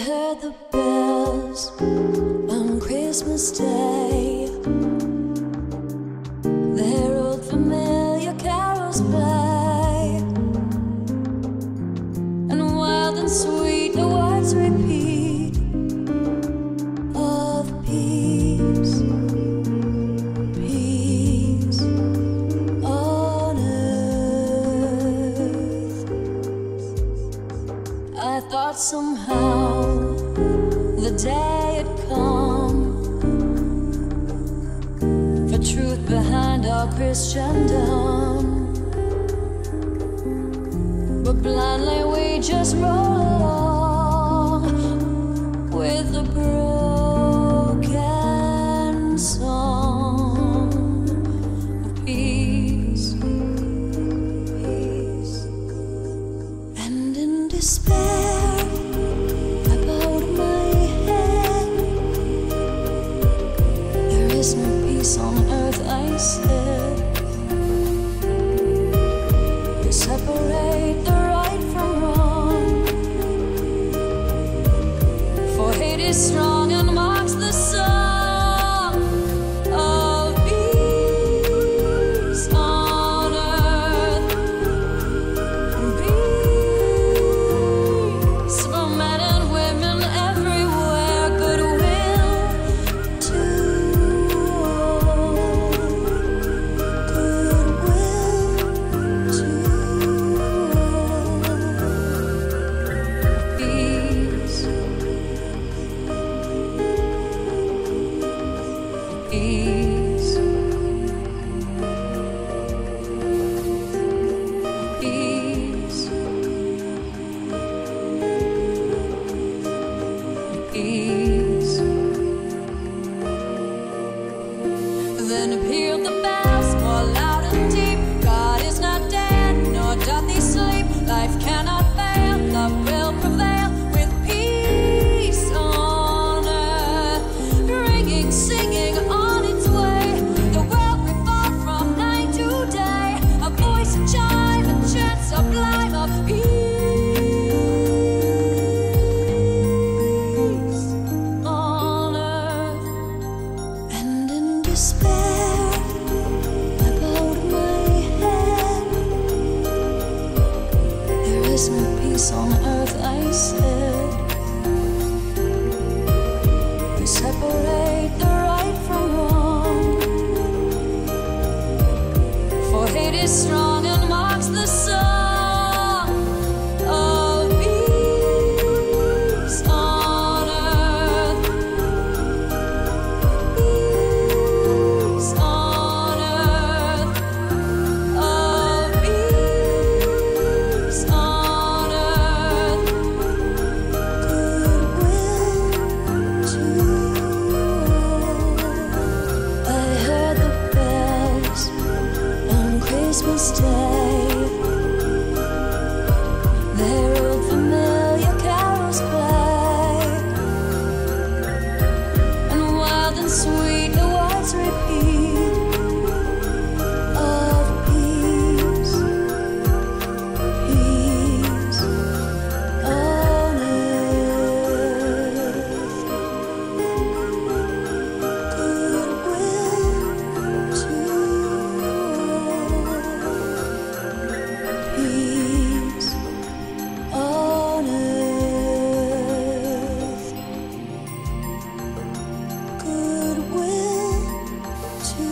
heard the bells on Christmas Day. Their old familiar carols play, and wild and sweet the words repeat of peace, peace on earth. I thought somehow the day had come for truth behind our Christendom, but blindly we just roll along with the broken song of peace, peace, and in despair I bowed my head. There is no peace on earth, I said. You separate the right from wrong, for hate is strong and marks the song of peace on earth, peace for men and women everywhere, goodwill to all, goodwill to all, peace, peace, peace, peace. Then pealed the bells more loud and deep. God is not dead, nor doth he sleep. Life cannot fail, love will prevail, with peace on earth, ringing, singing on its way. The world revolved from night to day, a voice, a chime, a chant sublime of peace on earth. And in despair I bowed my head. There is no peace on earth, I said. You separate the right from wrong, for hate is strong and marks the song of peace on earth, peace on earth, of peace on earth, goodwill to all. I heard the bells on Christmas Day. Their old familiar carols play, and wild and sweet the words repeat of peace, peace on earth, goodwill to all, peace on earth, goodwill to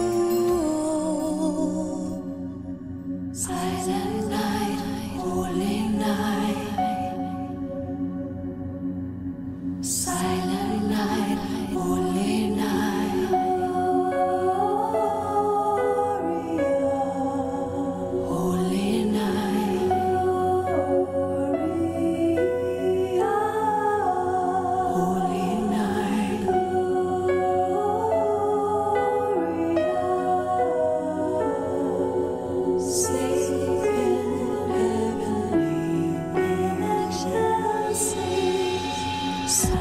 all. Silent night, holy night. Silent night, holy night. Holy night. Holy night. Sacred heavenly, and I shall sing.